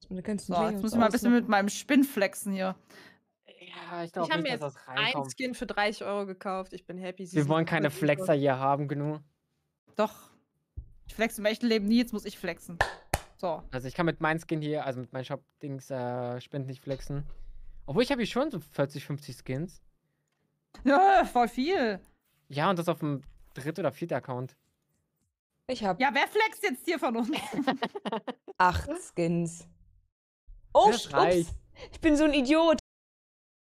Und du kannst So, einen jetzt muss ich mal ein bisschen mit meinem Spinn flexen hier. Ja, ich Ich glaube habe nicht, mir dass jetzt das einen reinkommt. Skin für 30 € gekauft. Ich bin happy. Sie Wir sieht wollen keine super gut aus. Flexer hier haben, genug. Doch. Ich flexe im echten Leben nie, jetzt muss ich flexen. So. Also ich kann mit meinem Skin hier, also mit meinen Shop-Dings, Spend nicht flexen. Obwohl ich habe hier schon so 40, 50 Skins. Ja, voll viel. Ja, und das auf dem 3. oder 4. Account. Ich habe Ja, wer flext jetzt hier von uns? 8 Skins. Oh, Das reicht. ups. Ich bin so ein Idiot.